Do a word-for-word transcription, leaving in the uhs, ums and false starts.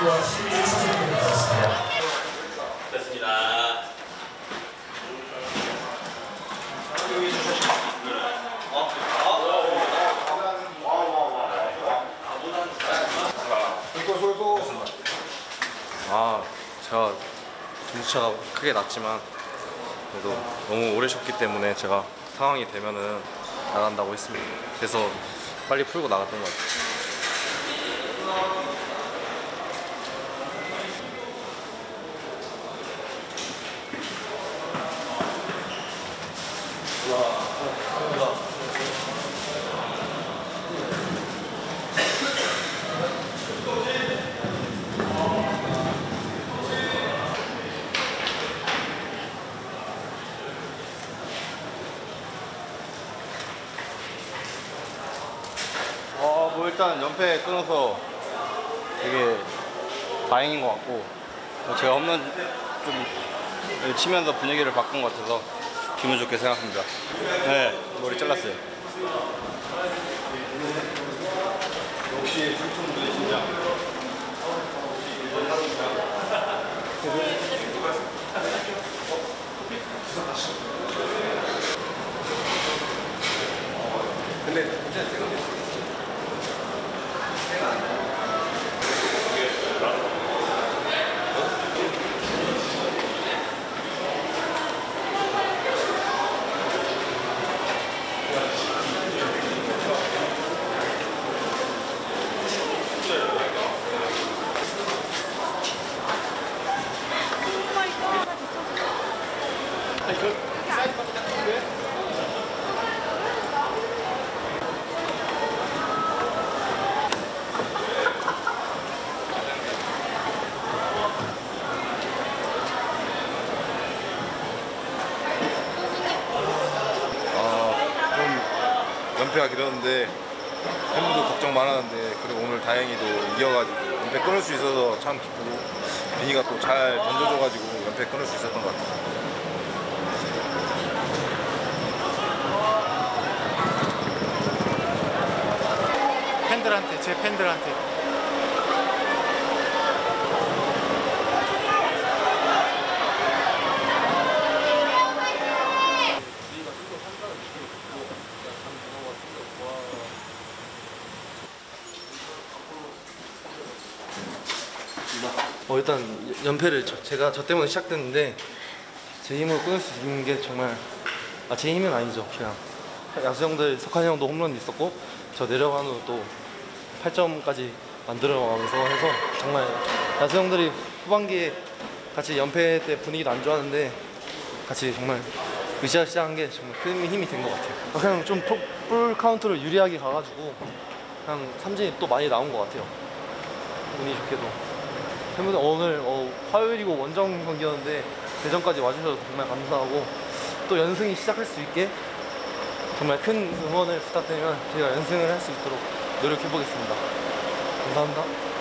됐습니다. 아, 제가 등수차가 크게 났지만 그래도 너무 오래 쉬었기 때문에 제가 상황이 되면은 나간다고 했습니다. 그래서 빨리 풀고 나갔던 것 같아요. 어, 뭐 일단 연패 끊어서 되게 다행인 것 같고, 제가 홈런 좀 치면서 분위기를 바꾼 것 같아서 기분 좋게 생각합니다. 네, 머리 잘랐어요. 역시 불통부의 심장. 근데 진짜 생각했어. 연패가 길었는데 팬분들 걱정 많았는데 그리고 오늘 다행히도 이겨가지고 연패 끊을 수 있어서 참 기쁘고, 비니가 또 잘 던져줘가지고 연패 끊을 수 있었던 것 같아요. 팬들한테, 제 팬들한테 어, 일단 연패를 저, 제가 저 때문에 시작됐는데 제 힘으로 끊을 수 있는 게 정말, 아, 제 힘은 아니죠. 그냥 야수 형들, 석환이 형도 홈런 있었고 저 내려간 후 또 팔 점까지 만들어가면서 해서 정말 야수 형들이 후반기에 같이 연패 때 분위기도 안 좋았는데 같이 정말 으쌰으쌰한 게 정말 큰 힘이 된 것 같아요. 그냥 좀 풀 카운트를 유리하게 가가지고 그냥 삼진이 또 많이 나온 것 같아요. 운이 좋게도. 팬분들 오늘 어, 화요일이고 원정 경기였는데 대전까지 와주셔서 정말 감사하고, 또 연승이 시작할 수 있게 정말 큰 응원을 부탁드리면 제가 연승을 할 수 있도록 노력해 보겠습니다. 감사합니다.